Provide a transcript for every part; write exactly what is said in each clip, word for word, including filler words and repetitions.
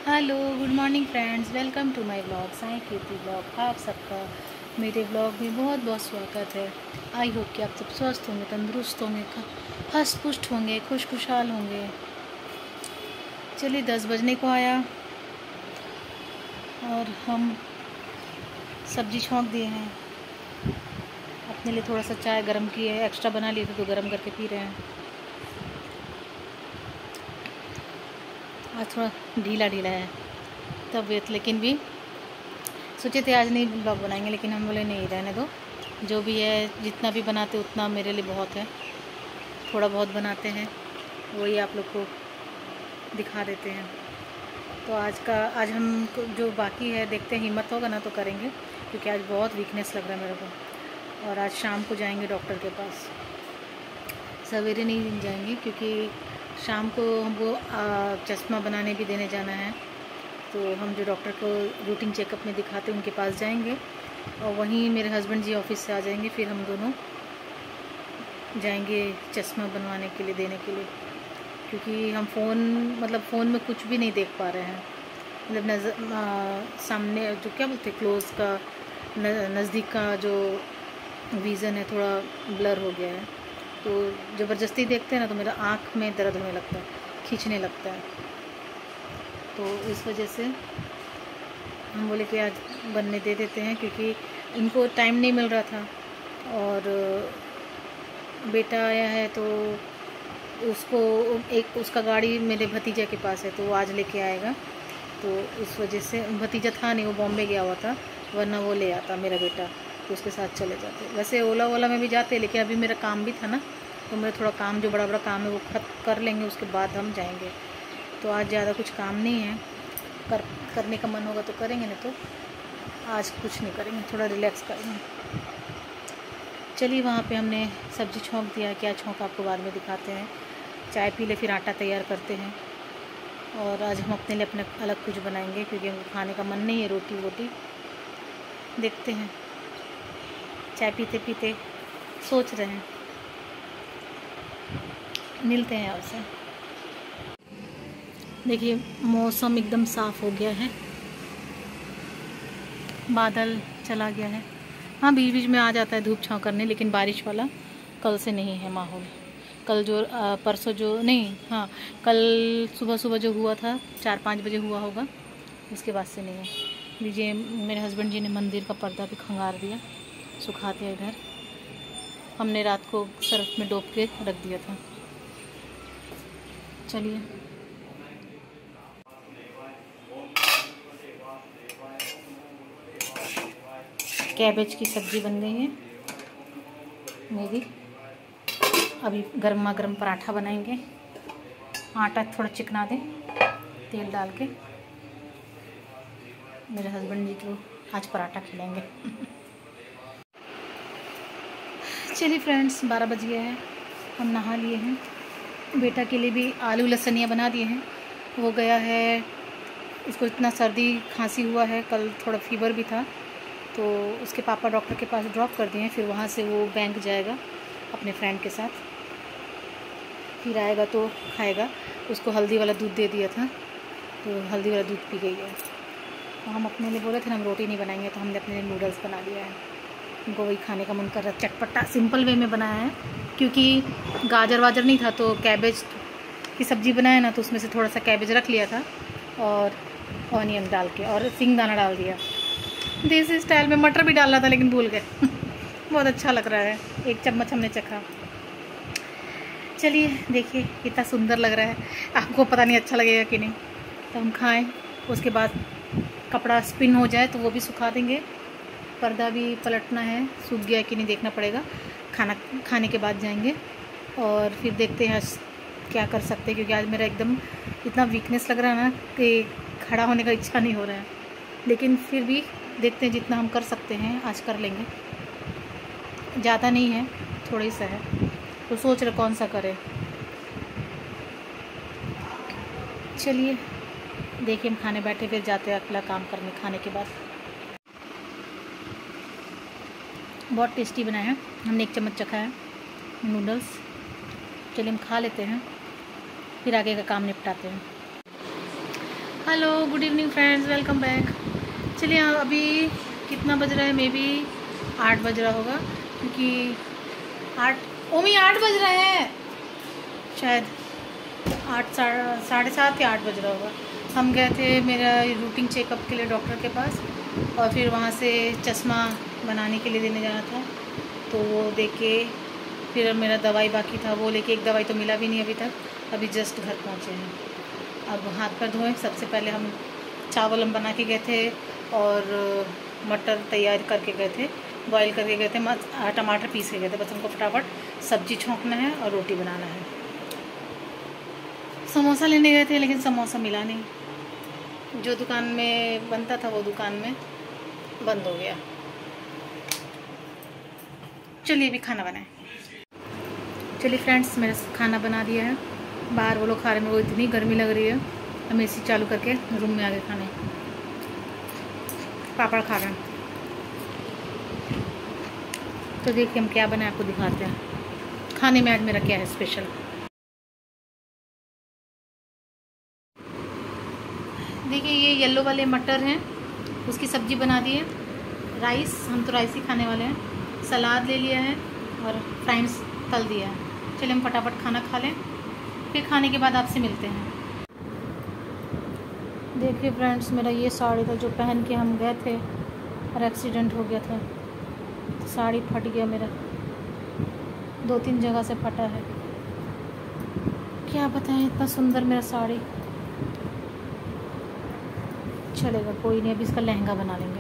Hello good morning friends, welcome to my blog Sai Keerthi blog. आप सबका मेरे ब्लॉग में बहुत बहुत स्वागत है। आई होप कि आप सब स्वस्थ होंगे, तंदुरुस्त होंगे, हंस पुष्ट होंगे, खुश खुशहाल होंगे। चलिए दस बजने को आया और हम सब्जी छौंक दिए हैं। अपने लिए थोड़ा सा चाय गर्म की है, एक्स्ट्रा बना लिए थे तो गर्म करके पी रहे हैं। आज थोड़ा ढीला ढीला है तबीयत, लेकिन भी सोचे थे आज नहीं ब्लॉग बनाएंगे, लेकिन हम बोले नहीं, रहने दो। जो भी है, जितना भी बनाते उतना मेरे लिए बहुत है। थोड़ा बहुत बनाते हैं, वही आप लोग को दिखा देते हैं। तो आज का आज हम जो बाकी है देखते हैं, हिम्मत होगा ना तो करेंगे, क्योंकि आज बहुत वीकनेस लग रहा है मेरे को। और आज शाम को जाएंगे डॉक्टर के पास। सवेरे नहीं जाएंगे क्योंकि शाम को हमको चश्मा बनाने भी देने जाना है। तो हम जो डॉक्टर को रूटीन चेकअप में दिखाते हैं उनके पास जाएंगे, और वहीं मेरे हस्बैंड जी ऑफिस से आ जाएंगे। फिर हम दोनों जाएंगे चश्मा बनवाने के लिए, देने के लिए, क्योंकि हम फ़ोन मतलब फ़ोन में कुछ भी नहीं देख पा रहे हैं। मतलब नज़र सामने जो क्या बोलते हैं, क्लोज का नज़दीक का जो विज़न है थोड़ा ब्लर हो गया है। तो ज़बरदस्ती देखते हैं ना तो मेरा आँख में दर्द होने लगता है, खींचने लगता है। तो इस वजह से हम बोले कि आज बनने दे देते हैं, क्योंकि इनको टाइम नहीं मिल रहा था। और बेटा आया है तो उसको एक उसका गाड़ी मेरे भतीजा के पास है, तो वो आज लेके आएगा। तो इस वजह से भतीजा था नहीं, वो बॉम्बे गया हुआ था, वरना वो ले आता मेरा बेटा, तो उसके साथ चले जाते। वैसे ओला ओला में भी जाते, लेकिन अभी मेरा काम भी था ना, तो मेरा थोड़ा काम जो बड़ा बड़ा काम है वो खत कर लेंगे, उसके बाद हम जाएंगे। तो आज ज़्यादा कुछ काम नहीं है, कर करने का मन होगा तो करेंगे, नहीं तो आज कुछ नहीं करेंगे, थोड़ा रिलैक्स करेंगे। चलिए वहाँ पे हमने सब्ज़ी छौंक दिया है, क्या छौंक आपको बाद में दिखाते हैं। चाय पी ले, फिर आटा तैयार करते हैं। और आज हम अपने लिए अपने अलग कुछ बनाएंगे, क्योंकि हमको खाने का मन नहीं है, रोटी वोटी देखते हैं। चाय पीते पीते सोच रहे हैं, मिलते हैं आपसे। देखिए मौसम एकदम साफ़ हो गया है, बादल चला गया है। हाँ बीच बीच में आ जाता है धूप छाँव करने, लेकिन बारिश वाला कल से नहीं है माहौल। कल जो आ, परसों जो नहीं हाँ कल सुबह सुबह जो हुआ था, चार पाँच बजे हुआ होगा, उसके बाद से नहीं है। लीजिए मेरे हस्बैंड जी ने मंदिर का पर्दा भी खंगार दिया, सुखाते इधर। हमने रात को सर्फ में डोब के रख दिया था। चलिए कैबेज की सब्ज़ी बन गई है मेरी। अभी गर्मा गर्म पराठा बनाएंगे। आटा थोड़ा चिकना दें तेल डाल के। मेरे हस्बैंड जी को आज पराठा खिलाएंगे। चलिए फ्रेंड्स, बारह बज गया है, हम नहा लिए हैं। बेटा के लिए भी आलू लसनिया बना दिए हैं। वो गया है, इसको इतना सर्दी खांसी हुआ है, कल थोड़ा फीवर भी था, तो उसके पापा डॉक्टर के पास ड्रॉप कर दिए हैं। फिर वहाँ से वो बैंक जाएगा अपने फ्रेंड के साथ, फिर आएगा तो खाएगा। उसको हल्दी वाला दूध दे दिया था, तो हल्दी वाला दूध पी गई है। तो हम अपने लिए बोले थे ना हम रोटी नहीं बनाएंगे, तो हमने अपने लिए नूडल्स बना लिया है। उनको वही खाने का मन कर रहा है, चटपटा सिंपल वे में बनाया है, क्योंकि गाजर वाजर नहीं था। तो कैबेज की सब्ज़ी बनाया ना, तो उसमें से थोड़ा सा कैबेज रख लिया था और ऑनियन डाल के, और सिंगदाना डाल दिया। देसी स्टाइल में मटर भी डालना था, लेकिन भूल गए। बहुत अच्छा लग रहा है, एक चम्मच हमने चखा। चलिए देखिए कितना सुंदर लग रहा है, आपको पता नहीं अच्छा लगेगा कि नहीं। तो हम खाएं, उसके बाद कपड़ा स्पिन हो जाए तो वो भी सुखा देंगे। पर्दा भी पलटना है, सूख गया कि नहीं देखना पड़ेगा। खाना खाने के बाद जाएंगे और फिर देखते हैं क्या कर सकते हैं, क्योंकि आज मेरा एकदम इतना वीकनेस लग रहा है ना कि खड़ा होने का इच्छा नहीं हो रहा है। लेकिन फिर भी देखते हैं, जितना हम कर सकते हैं आज कर लेंगे। ज़्यादा नहीं है, थोड़ा ही सा है, तो सोच रहे कौन सा करें। चलिए देखिए, हम खाने बैठे, फिर जाते हैं अगला काम करने खाने के बाद। बहुत टेस्टी बनाया है, हमने एक चम्मच चखा है नूडल्स। चलिए हम खा लेते हैं, फिर आगे का काम निपटाते हैं। Hello, good evening friends, welcome back. चलिए अभी कितना बज रहा है, मे बी आठ बज रहा होगा, क्योंकि आठ ओमी आठ बज रहे हैं शायद, आठ साढ़े सात या आठ बज रहा होगा। हम गए थे मेरा रूटीन चेकअप के लिए डॉक्टर के पास, और फिर वहाँ से चश्मा बनाने के लिए देने जाना था, तो वो दे के फिर मेरा दवाई बाकी था, वो लेके एक दवाई तो मिला भी नहीं अभी तक, अभी जस्ट घर पहुँचे हैं। अब हाथ पर धोएं। सबसे पहले हम चावल हम बना के गए थे और मटर तैयार करके गए थे, बॉईल करके गए थे, टमाटर पीस के गए थे। बस हमको फटाफट सब्जी छोंकना है और रोटी बनाना है। समोसा लेने गए थे लेकिन समोसा मिला नहीं, जो दुकान में बनता था वो दुकान में बंद हो गया। चलिए अभी खाना बनाएं। चलिए फ्रेंड्स, मैंने खाना बना दिया है। बाहर वो लोग खा रहे हैं, मेरे को इतनी गर्मी लग रही है, हम एसी चालू करके रूम में आ गए खाने। पापड़ खा रहे हैं, तो देखिए हम क्या बनाए आपको दिखाते हैं। खाने में आज मेरा क्या है स्पेशल, देखिए ये येलो वाले मटर हैं, उसकी सब्जी बना दी है। राइस, हम तो राइस ही खाने वाले हैं। सलाद ले लिया है और फ्राइज तल दिया है। चलिए हम फटाफट खाना खा लें, फिर खाने के बाद आपसे मिलते हैं। देखिए फ्रेंड्स, मेरा ये साड़ी था जो पहन के हम गए थे और एक्सीडेंट हो गया था, तो साड़ी फट गया मेरा, दो तीन जगह से फटा है। क्या बताएं, इतना सुंदर मेरा साड़ी। चलेगा, कोई नहीं, अभी इसका लहंगा बना लेंगे।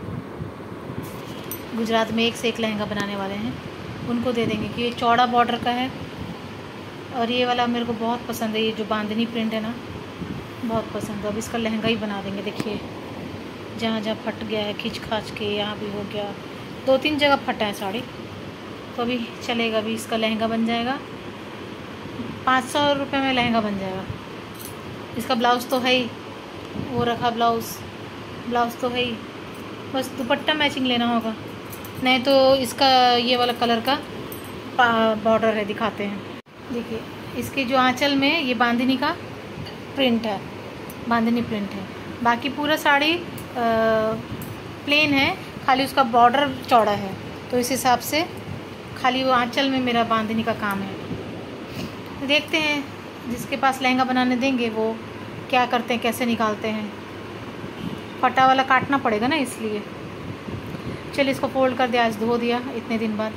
गुजरात में एक से एक लहंगा बनाने वाले हैं, उनको दे देंगे कि ये चौड़ा बॉर्डर का है, और ये वाला मेरे को बहुत पसंद है, ये जो बांधनी प्रिंट है ना, बहुत पसंद है। अब इसका लहंगा ही बना देंगे। देखिए जहाँ जहाँ फट गया है, खींच खाच के यहाँ भी हो गया, दो तीन जगह फटा है साड़ी, तो अभी चलेगा। अभी इसका लहंगा बन जाएगा, पाँच सौ रुपये में लहंगा बन जाएगा। इसका ब्लाउज़ तो है ही, वो रखा ब्लाउज़ ब्लाउज़ तो है ही, बस दुपट्टा मैचिंग लेना होगा, नहीं तो इसका ये वाला कलर का बॉर्डर है, दिखाते हैं। देखिए इसके जो आंचल में ये बांधनी का प्रिंट है, बांधनी प्रिंट है, बाकी पूरा साड़ी प्लेन है, खाली उसका बॉर्डर चौड़ा है, तो इस हिसाब से खाली वो आंचल में मेरा बांधनी का काम है। देखते हैं जिसके पास लहंगा बनाने देंगे वो क्या करते हैं, कैसे निकालते हैं। फटा वाला काटना पड़ेगा ना, इसलिए। चलिए इसको फोल्ड कर दिया, आज धो दिया इतने दिन बाद।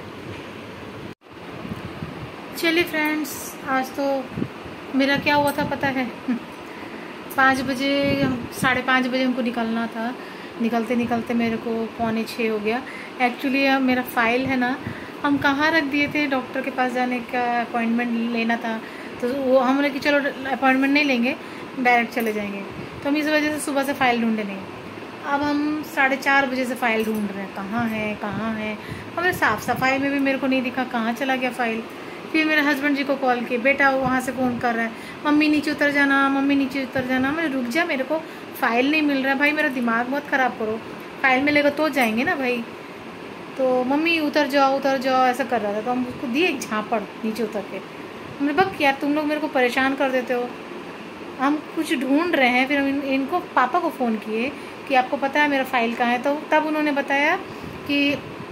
चलिए फ्रेंड्स, आज तो मेरा क्या हुआ था पता है, पाँच बजे साढ़े पाँच बजे हमको निकलना था, निकलते निकलते मेरे को पौने छः हो गया। एक्चुअली मेरा फाइल है ना, हम कहाँ रख दिए थे, डॉक्टर के पास जाने का अपॉइंटमेंट लेना था, तो वो हमने कि चलो अपॉइंटमेंट नहीं लेंगे, डायरेक्ट चले जाएंगे, तो हम इस वजह से सुबह से फ़ाइल ढूंढे नहीं। अब हम साढ़े चार बजे से फ़ाइल ढूंढ रहे हैं, कहाँ है कहाँ है। हमें साफ़ सफाई में भी मेरे को नहीं दिखा, कहाँ चला गया फ़ाइल। फिर मेरे हस्बैंड जी को कॉल किए, बेटा वहाँ से फ़ोन कर रहा है, मम्मी नीचे उतर जाना, मम्मी नीचे उतर जाना। मैं रुक जा, मेरे को फ़ाइल नहीं मिल रहा है। भाई मेरा दिमाग मत ख़राब करो, फ़ाइल मिलेगा तो जाएंगे ना भाई। तो मम्मी उतर जाओ उतर जाओ ऐसा कर रहा था, तो हम उसको दिए एक झापड़ नीचे उतर के। हमने बक यार तुम लोग मेरे को परेशान कर देते हो, हम कुछ ढूंढ रहे हैं। फिर हम इन, इनको पापा को फ़ोन किए कि आपको पता है मेरा फ़ाइल कहाँ है, तो तब उन्होंने बताया कि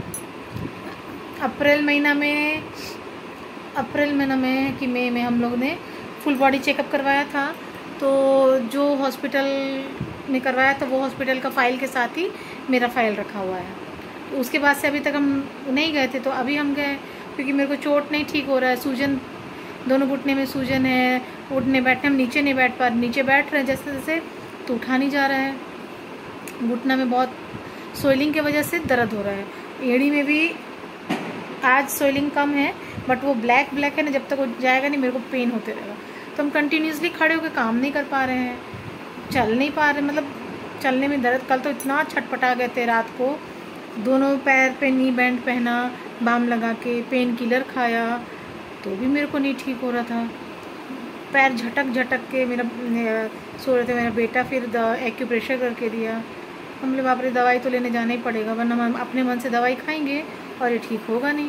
अप्रैल महीना में अप्रैल महीना में कि मई में हम लोग ने फुल बॉडी चेकअप करवाया था, तो जो हॉस्पिटल में करवाया था वो हॉस्पिटल का फ़ाइल के साथ ही मेरा फ़ाइल रखा हुआ है। तो उसके बाद से अभी तक हम नहीं गए थे, तो अभी हम गए क्योंकि मेरे को चोट नहीं ठीक हो रहा है, सूजन दोनों घुटने में सूजन है, उठने बैठने हम नीचे नहीं बैठ पा रहे, नीचे बैठ रहे हैं जैसे जैसे तो उठा नहीं जा रहा है। घुटना में बहुत सोइलिंग की वजह से दर्द हो रहा है। एड़ी में भी आज सोइलिंग कम है, बट वो ब्लैक ब्लैक है ना, जब तक वो जाएगा नहीं मेरे को पेन होते रहेगा। तो हम कंटिन्यूसली खड़े होकर काम नहीं कर पा रहे हैं, चल नहीं पा रहे, मतलब चलने में दर्द। कल तो इतना छटपटा गए थे रात को, दोनों पैर पे नी बैंड पहना, बाम लगा के, पेन किलर खाया, तो भी मेरे को नहीं ठीक हो रहा था। पैर झटक झटक के मेरा सो रहे थे। मेरा बेटा फिर एक्यूप्रेशर करके दिया। हम बोले बाप रे, दवाई तो लेने जाना ही पड़ेगा, वरना हम अपने मन से दवाई खाएंगे और ये ठीक होगा नहीं।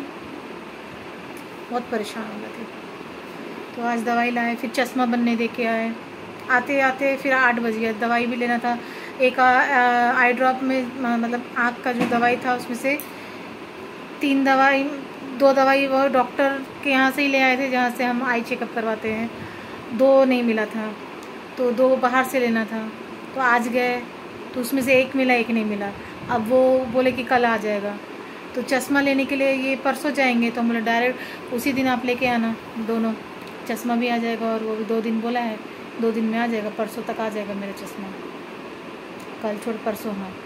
बहुत परेशान हो गए थे, तो आज दवाई लाए, फिर चश्मा बनने दे के आए। आते आते फिर आठ बज गया। दवाई भी लेना था, एक आई ड्रॉप में मतलब आँख का जो दवाई था उसमें से तीन दवाई दो दवाई वो डॉक्टर के यहाँ से ही ले आए थे जहाँ से हम आई चेकअप करवाते हैं, दो नहीं मिला था तो दो बाहर से लेना था। तो आज गए तो उसमें से एक मिला, एक नहीं मिला। अब वो बोले कि कल आ जाएगा। तो चश्मा लेने के लिए ये परसों जाएंगे, तो हम बोले डायरेक्ट उसी दिन आप लेके आना दोनों, चश्मा भी आ जाएगा और वो भी दो दिन बोला है, दो दिन में आ जाएगा, परसों तक आ जाएगा मेरा चश्मा, कल छोड़ परसों। हाँ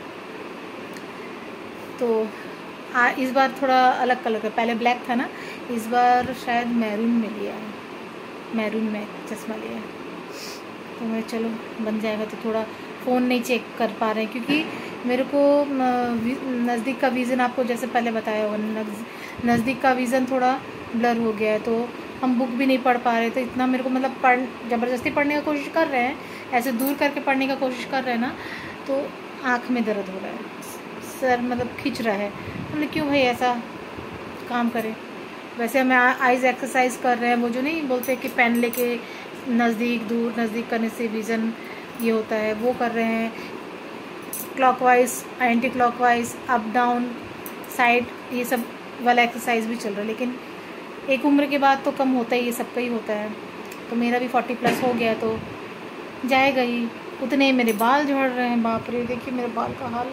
तो आ, इस बार थोड़ा अलग कलर का, पहले ब्लैक था ना, इस बार शायद मैरून में लिया है, मैरून में चश्मा लिया है। तो मैं चलो बन जाएगा। तो थोड़ा फ़ोन नहीं चेक कर पा रहे हैं क्योंकि मेरे को नज़दीक का विज़न, आपको जैसे पहले बताया होगा, नज़दीक का विज़न थोड़ा ब्लर हो गया है, तो हम बुक भी नहीं पढ़ पा रहे। तो इतना मेरे को मतलब पढ़ ज़बरदस्ती पढ़ने का कोशिश कर रहे हैं, ऐसे दूर करके पढ़ने का कोशिश कर रहे हैं ना, तो आँख में दर्द हो रहा है, सर मतलब खिंच रहा है। हमने क्यों भाई ऐसा काम करें। वैसे हमें आइज़ एक्सरसाइज कर रहे हैं, वो जो नहीं बोलते कि पेन लेके नज़दीक दूर नज़दीक करने से विज़न ये होता है, वो कर रहे हैं। Clockwise, anti clockwise, up down side, ये सब वाला एक्सरसाइज भी चल रहा है। लेकिन एक उम्र के बाद तो कम होता ही, ये सबका ही होता है। तो मेरा भी फोर्टी प्लस हो गया तो जाएगा ही। उतने मेरे बाल झड़ रहे हैं, बाप रे, देखिए मेरे बाल का हाल।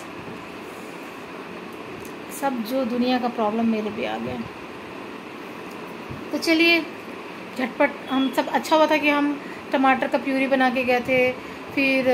सब जो दुनिया का प्रॉब्लम मेरे भी आ गया। तो चलिए झटपट, हम सब अच्छा हुआ था कि हम टमाटर का प्यूरी बना के गए थे, फिर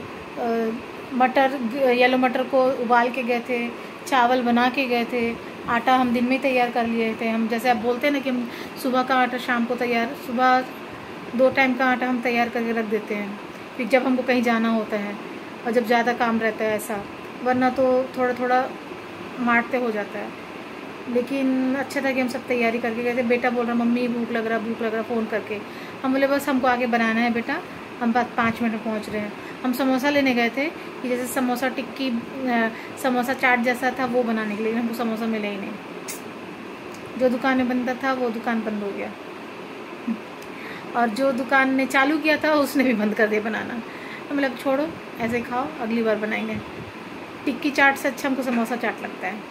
मटर, येलो मटर को उबाल के गए थे, चावल बना के गए थे, आटा हम दिन में तैयार कर लिए थे। हम जैसे आप बोलते हैं ना कि हम सुबह का आटा शाम को तैयार, सुबह दो टाइम का आटा हम तैयार करके रख देते हैं, फिर जब हमको कहीं जाना होता है और जब ज़्यादा काम रहता है ऐसा, वरना तो थोड़ा थोड़ा मारते हो जाता है। लेकिन अच्छा था कि हम सब तैयारी करके गए थे। बेटा बोल रहा मम्मी भूख लग रहा भूख लग रहा फ़ोन करके, हम बोले बस हमको आगे बनाना है बेटा, हम बात पाँच मिनट में पहुँच रहे हैं। हम समोसा लेने गए थे कि जैसे समोसा टिक्की, समोसा चाट जैसा था वो बनाने के लिए, हमको समोसा मिला ही नहीं। जो दुकान में बनता था वो दुकान बंद हो गया, और जो दुकान ने चालू किया था उसने भी बंद कर दिया बनाना। तो मतलब छोड़ो, ऐसे खाओ, अगली बार बनाएंगे। टिक्की चाट से अच्छा हमको समोसा चाट लगता है।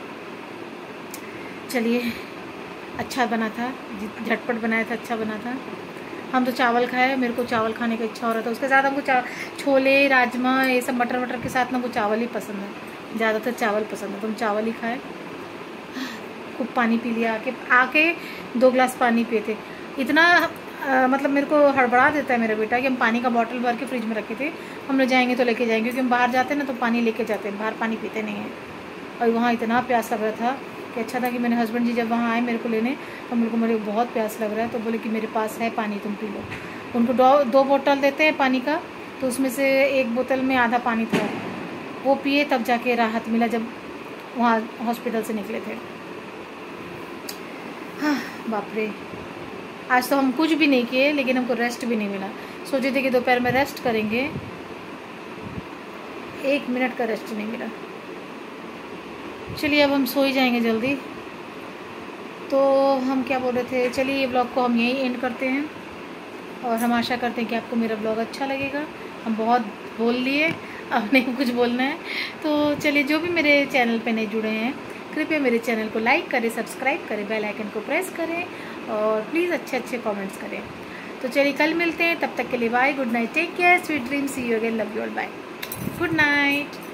चलिए अच्छा बना था, झटपट बनाया था, अच्छा बना था। हम तो चावल खाए, मेरे को चावल खाने का इच्छा हो रहा था। उसके साथ हमको चा छोले राजमा ये सब मटर वटर के साथ ना वो चावल ही पसंद है, ज़्यादातर चावल पसंद है, तो हम चावल ही खाए। खूब पानी पी लिया, आके आके दो गिलास पानी पिए थे। इतना आ, मतलब मेरे को हड़बड़ा देता है मेरा बेटा कि हम पानी का बॉटल भर के फ्रिज में रखे थे, हम लोग जाएंगे तो लेके जाएंगे, क्योंकि हम बाहर जाते हैं ना तो पानी लेके जाते हैं, बाहर पानी पीते नहीं हैं। और वहाँ इतना प्यास लग रहा था कि अच्छा था कि मेरे हस्बैंड जी जब वहाँ आए मेरे को लेने, तो मेरे को मेरे बहुत प्यास लग रहा है, तो बोले कि मेरे पास है पानी, तुम पी लो। उनको दो दो बोतल देते हैं पानी का, तो उसमें से एक बोतल में आधा पानी था, वो पिए, तब जाके राहत मिला जब वहाँ हॉस्पिटल से निकले थे। हाँ बाप रे, आज तो हम कुछ भी नहीं किए, लेकिन हमको रेस्ट भी नहीं मिला। सोचे थे कि दोपहर में रेस्ट करेंगे, एक मिनट का रेस्ट नहीं मिला। चलिए अब हम सो ही जाएंगे जल्दी। तो हम क्या बोल रहे थे, चलिए ये ब्लॉग को हम यहीं एंड करते हैं, और हम आशा करते हैं कि आपको मेरा ब्लॉग अच्छा लगेगा। हम बहुत बोल लिए, अब नहीं कुछ बोलना है। तो चलिए, जो भी मेरे चैनल पे नहीं जुड़े हैं कृपया मेरे चैनल को लाइक करें, सब्सक्राइब करें, बेल आइकन को प्रेस करें, और प्लीज़ अच्छे अच्छे कमेंट्स करें। तो चलिए कल मिलते हैं, तब तक के लिए bye, good night, take care, sweet dream, see you again, love you all, bye, good night.